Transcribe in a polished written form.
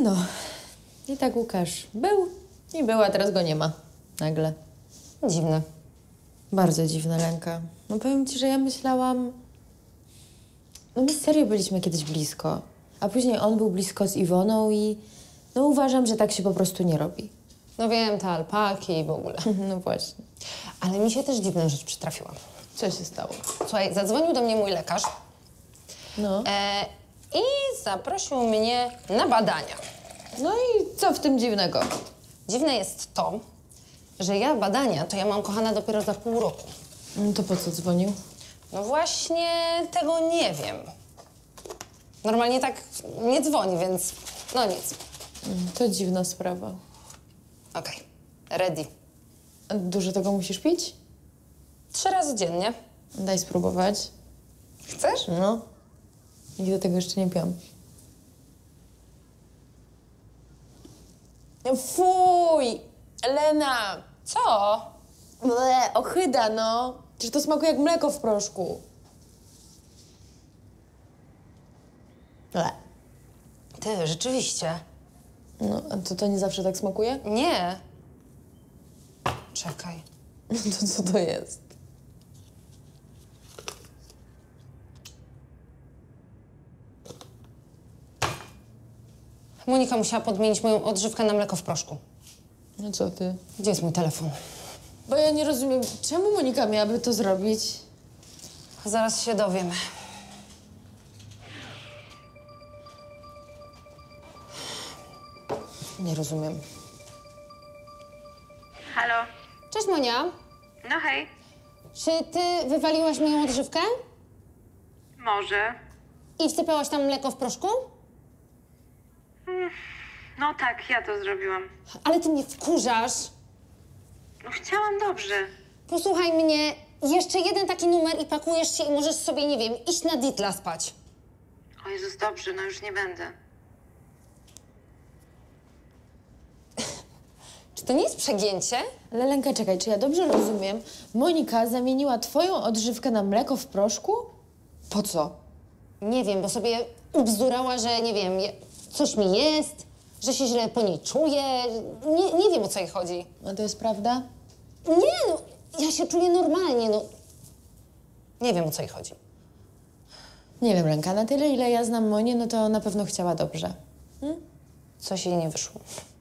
No, i tak Łukasz był i był, a teraz go nie ma. Nagle. Dziwne. Bardzo dziwna, Lenka. No powiem ci, że ja myślałam... No my serio byliśmy kiedyś blisko. A później on był blisko z Iwoną i... No uważam, że tak się po prostu nie robi. No wiem, te alpaki i w ogóle. No właśnie. Ale mi się też dziwna rzecz przytrafiła. Co się stało? Słuchaj, zadzwonił do mnie mój lekarz No. i zaprosił mnie na badania. No i co w tym dziwnego? Dziwne jest to, że ja badania to ja mam, kochana, dopiero za pół roku. No to po co dzwonił? No właśnie tego nie wiem. Normalnie tak nie dzwoni, więc no nic. To dziwna sprawa. Okej, ready. A dużo tego musisz pić? 3 razy dziennie. Daj spróbować. Chcesz? No. Nigdy tego jeszcze nie piłam. Fuj! Elena! Co? Ble, ochyda, no. Przecież to smakuje jak mleko w proszku. Ble. Ty, rzeczywiście. No, a to nie zawsze tak smakuje? Nie. Czekaj. To co to jest? Monika musiała podmienić moją odżywkę na mleko w proszku. No co ty? Gdzie jest mój telefon? Bo ja nie rozumiem, czemu Monika miałaby to zrobić? Zaraz się dowiemy. Nie rozumiem. Halo? Cześć, Monia. No hej. Czy ty wywaliłaś moją odżywkę Może. i wsypałaś tam mleko w proszku? No tak, ja to zrobiłam. Ale ty mnie wkurzasz. No chciałam dobrze. Posłuchaj mnie, jeszcze jeden taki numer i pakujesz się i możesz sobie, nie wiem, iść na ditla spać. O Jezus, dobrze, no już nie będę. Czy to nie jest przegięcie? Ale Lenka, czekaj, czy ja dobrze rozumiem? Monika zamieniła twoją odżywkę na mleko w proszku? Po co? Nie wiem, bo sobie ubzdurała, że nie wiem, coś mi jest, że się źle po niej czuję. Nie wiem, o co jej chodzi. A to jest prawda? Nie, no, ja się czuję normalnie, no. Nie wiem, o co jej chodzi. Nie wiem, Lenka, na tyle, ile ja znam Monię, no to na pewno chciała dobrze. Coś jej nie wyszło.